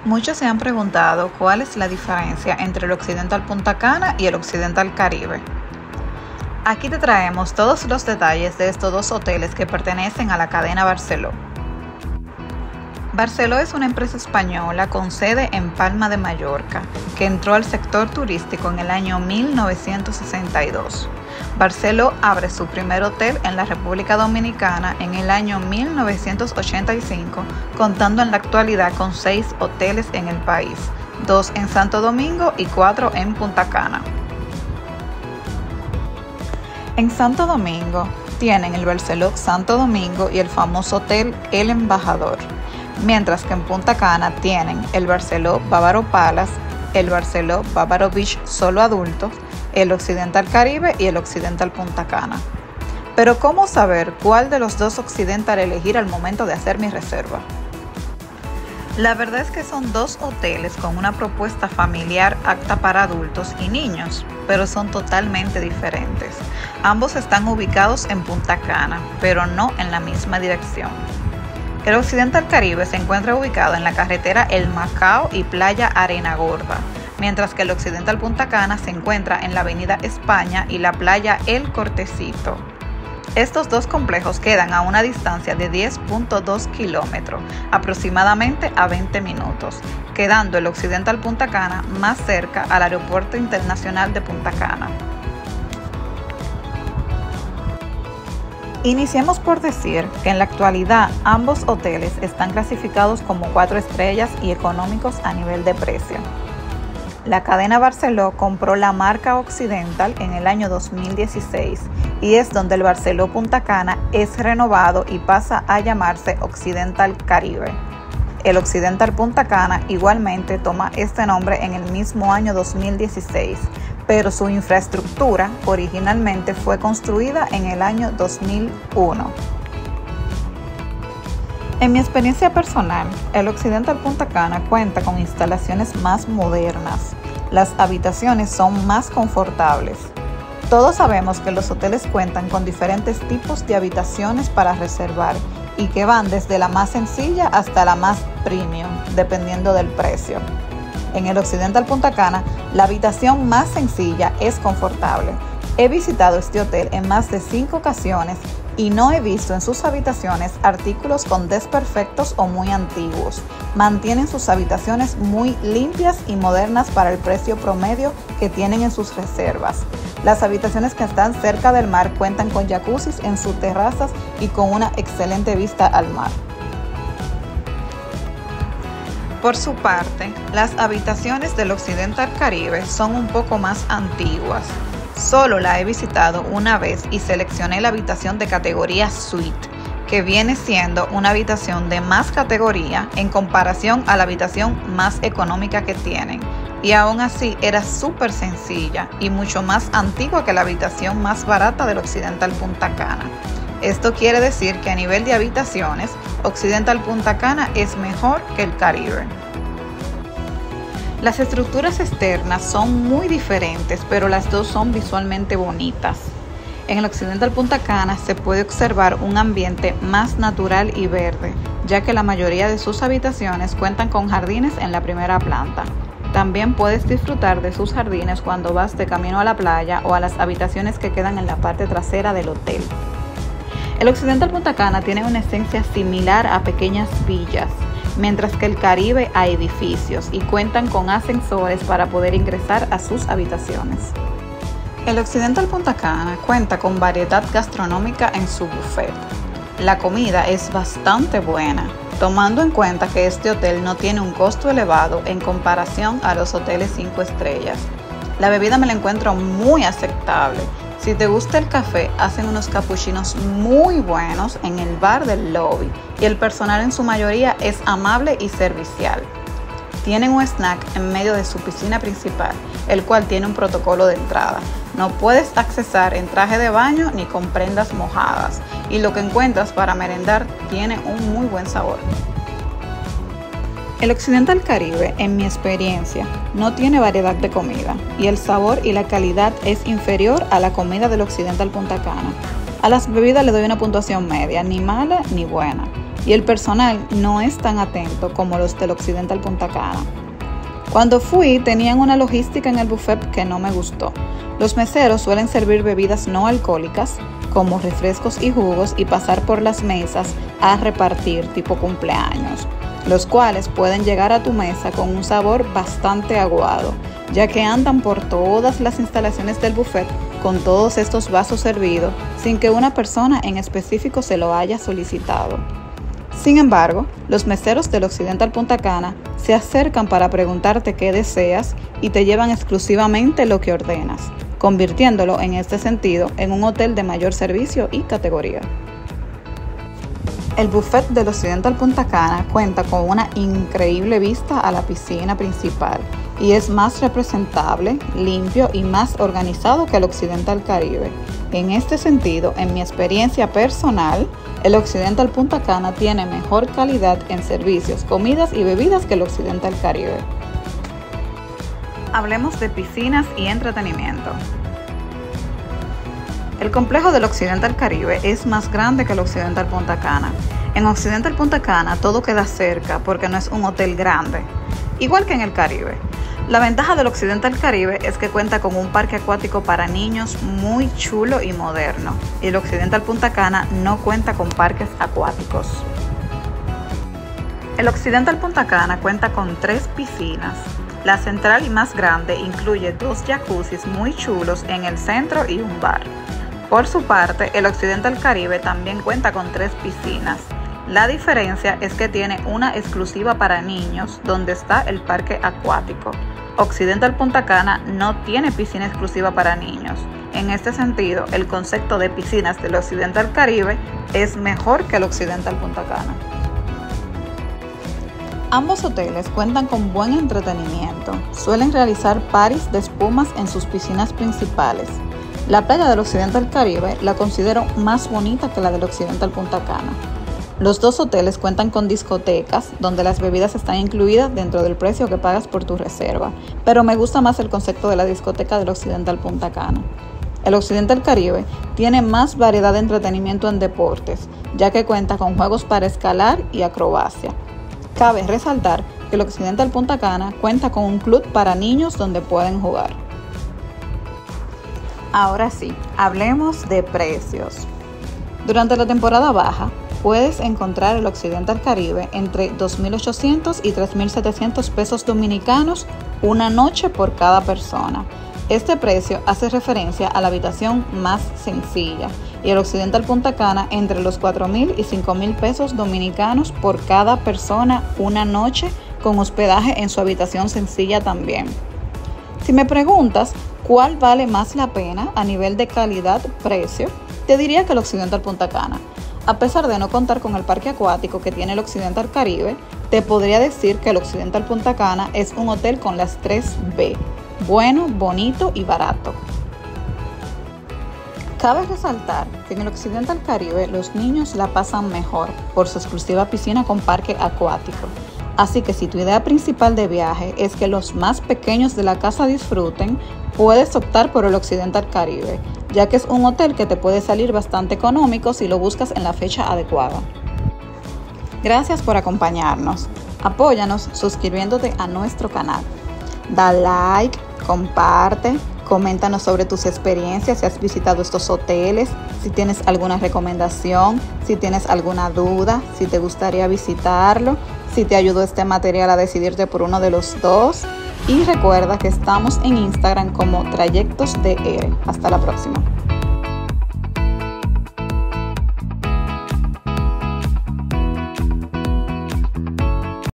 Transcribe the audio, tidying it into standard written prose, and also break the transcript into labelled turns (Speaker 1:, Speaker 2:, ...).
Speaker 1: Muchos se han preguntado cuál es la diferencia entre el Occidental Punta Cana y el Occidental Caribe. Aquí te traemos todos los detalles de estos dos hoteles que pertenecen a la cadena Barceló. Barceló es una empresa española con sede en Palma de Mallorca, que entró al sector turístico en el año 1962. Barceló abre su primer hotel en la República Dominicana en el año 1985, contando en la actualidad con 6 hoteles en el país, 2 en Santo Domingo y 4 en Punta Cana. En Santo Domingo tienen el Barceló Santo Domingo y el famoso hotel El Embajador, mientras que en Punta Cana tienen el Barceló Bávaro Palace, el Barceló Bávaro Beach solo adultos, el Occidental Caribe y el Occidental Punta Cana. Pero ¿cómo saber cuál de los dos Occidental elegir al momento de hacer mi reserva? La verdad es que son dos hoteles con una propuesta familiar apta para adultos y niños, pero son totalmente diferentes. Ambos están ubicados en Punta Cana, pero no en la misma dirección. El Occidental Caribe se encuentra ubicado en la carretera El Macao y Playa Arena Gorda, mientras que el Occidental Punta Cana se encuentra en la Avenida España y la playa El Cortecito. Estos dos complejos quedan a una distancia de 10.2 kilómetros, aproximadamente a 20 minutos, quedando el Occidental Punta Cana más cerca al Aeropuerto Internacional de Punta Cana. Iniciemos por decir que en la actualidad ambos hoteles están clasificados como 4 estrellas y económicos a nivel de precio. La cadena Barceló compró la marca Occidental en el año 2016 y es donde el Barceló Punta Cana es renovado y pasa a llamarse Occidental Caribe. El Occidental Punta Cana igualmente toma este nombre en el mismo año 2016, pero su infraestructura originalmente fue construida en el año 2001. En mi experiencia personal, el Occidental Punta Cana cuenta con instalaciones más modernas. Las habitaciones son más confortables. Todos sabemos que los hoteles cuentan con diferentes tipos de habitaciones para reservar y que van desde la más sencilla hasta la más premium, dependiendo del precio. En el Occidental Punta Cana, la habitación más sencilla es confortable. He visitado este hotel en más de 5 ocasiones y no he visto en sus habitaciones artículos con desperfectos o muy antiguos. Mantienen sus habitaciones muy limpias y modernas para el precio promedio que tienen en sus reservas. Las habitaciones que están cerca del mar cuentan con jacuzzis en sus terrazas y con una excelente vista al mar. Por su parte, las habitaciones del Occidental Caribe son un poco más antiguas. Solo la he visitado una vez y seleccioné la habitación de categoría suite, que viene siendo una habitación de más categoría en comparación a la habitación más económica que tienen. Y aún así era súper sencilla y mucho más antigua que la habitación más barata del Occidental Punta Cana. Esto quiere decir que a nivel de habitaciones, Occidental Punta Cana es mejor que el Caribe. Las estructuras externas son muy diferentes, pero las dos son visualmente bonitas. En el Occidental Punta Cana se puede observar un ambiente más natural y verde, ya que la mayoría de sus habitaciones cuentan con jardines en la primera planta. También puedes disfrutar de sus jardines cuando vas de camino a la playa o a las habitaciones que quedan en la parte trasera del hotel. El Occidental Punta Cana tiene una esencia similar a pequeñas villas, mientras que el Caribe a edificios y cuentan con ascensores para poder ingresar a sus habitaciones. El Occidental Punta Cana cuenta con variedad gastronómica en su buffet. La comida es bastante buena, tomando en cuenta que este hotel no tiene un costo elevado en comparación a los hoteles 5 estrellas. La bebida me la encuentro muy aceptable. Si te gusta el café, hacen unos capuchinos muy buenos en el bar del lobby y el personal en su mayoría es amable y servicial. Tienen un snack en medio de su piscina principal, el cual tiene un protocolo de entrada. No puedes accesar en traje de baño ni con prendas mojadas y lo que encuentras para merendar tiene un muy buen sabor. El Occidental Caribe, en mi experiencia, no tiene variedad de comida y el sabor y la calidad es inferior a la comida del Occidental Punta Cana. A las bebidas le doy una puntuación media, ni mala ni buena. y el personal no es tan atento como los del Occidental Punta Cana. Cuando fui, tenían una logística en el buffet que no me gustó. Los meseros suelen servir bebidas no alcohólicas, como refrescos y jugos, y pasar por las mesas a repartir tipo cumpleaños, los cuales pueden llegar a tu mesa con un sabor bastante aguado, ya que andan por todas las instalaciones del buffet con todos estos vasos servidos sin que una persona en específico se lo haya solicitado. Sin embargo, los meseros del Occidental Punta Cana se acercan para preguntarte qué deseas y te llevan exclusivamente lo que ordenas, convirtiéndolo en este sentido en un hotel de mayor servicio y categoría. El buffet del Occidental Punta Cana cuenta con una increíble vista a la piscina principal y es más representable, limpio y más organizado que el Occidental Caribe. En este sentido, en mi experiencia personal, el Occidental Punta Cana tiene mejor calidad en servicios, comidas y bebidas que el Occidental Caribe. Hablemos de piscinas y entretenimiento. El complejo del Occidental Caribe es más grande que el Occidental Punta Cana. En Occidental Punta Cana todo queda cerca porque no es un hotel grande, igual que en el Caribe. La ventaja del Occidental Caribe es que cuenta con un parque acuático para niños muy chulo y moderno, y el Occidental Punta Cana no cuenta con parques acuáticos. El Occidental Punta Cana cuenta con 3 piscinas. La central y más grande incluye 2 jacuzzis muy chulos en el centro y un bar. Por su parte, el Occidental Caribe también cuenta con 3 piscinas. La diferencia es que tiene una exclusiva para niños, donde está el parque acuático. Occidental Punta Cana no tiene piscina exclusiva para niños. En este sentido, el concepto de piscinas del Occidental Caribe es mejor que el Occidental Punta Cana. Ambos hoteles cuentan con buen entretenimiento. Suelen realizar parties de espumas en sus piscinas principales. La playa del Occidental Caribe la considero más bonita que la del Occidental Punta Cana. Los 2 hoteles cuentan con discotecas, donde las bebidas están incluidas dentro del precio que pagas por tu reserva, pero me gusta más el concepto de la discoteca del Occidental Punta Cana. El Occidental Caribe tiene más variedad de entretenimiento en deportes, ya que cuenta con juegos para escalar y acrobacia. Cabe resaltar que el Occidental Punta Cana cuenta con un club para niños donde pueden jugar. Ahora sí, hablemos de precios. Durante la temporada baja, puedes encontrar el Occidental Caribe entre 2.800 y 3.700 pesos dominicanos una noche por cada persona. Este precio hace referencia a la habitación más sencilla, y el Occidental Punta Cana entre los 4.000 y 5.000 pesos dominicanos por cada persona una noche, con hospedaje en su habitación sencilla también. Si me preguntas cuál vale más la pena a nivel de calidad-precio, te diría que el Occidental Punta Cana. A pesar de no contar con el parque acuático que tiene el Occidental Caribe, te podría decir que el Occidental Punta Cana es un hotel con las 3 B: bueno, bonito y barato. Cabe resaltar que en el Occidental Caribe los niños la pasan mejor por su exclusiva piscina con parque acuático. Así que si tu idea principal de viaje es que los más pequeños de la casa disfruten, puedes optar por el Occidental Caribe, ya que es un hotel que te puede salir bastante económico si lo buscas en la fecha adecuada. Gracias por acompañarnos. Apóyanos suscribiéndote a nuestro canal. Da like, comparte, coméntanos sobre tus experiencias, si has visitado estos hoteles, si tienes alguna recomendación, si tienes alguna duda, si te gustaría visitarlo, si te ayudó este material a decidirte por uno de los 2. Y recuerda que estamos en Instagram como TrayectosDR. Hasta la próxima.